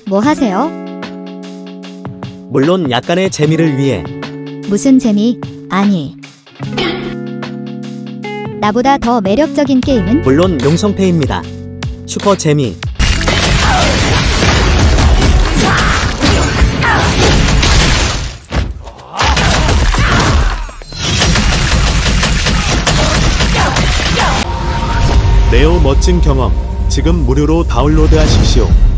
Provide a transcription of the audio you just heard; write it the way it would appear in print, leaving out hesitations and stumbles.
뭐 하세요? 물론 약간의 재미를 위해. 무슨 재미? 아니. 나보다 더 매력적인 게임은? 물론 용성패입니다. 슈퍼 재미. 매우 멋진 경험, 지금 무료로 다운로드 하십시오.